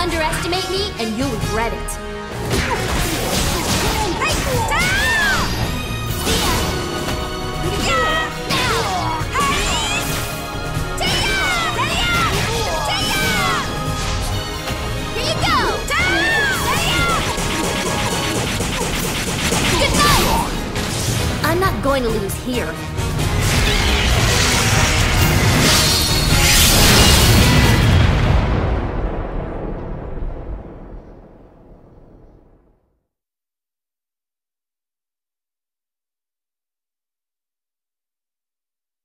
Underestimate me, and you'll regret it. I'm not going to lose here.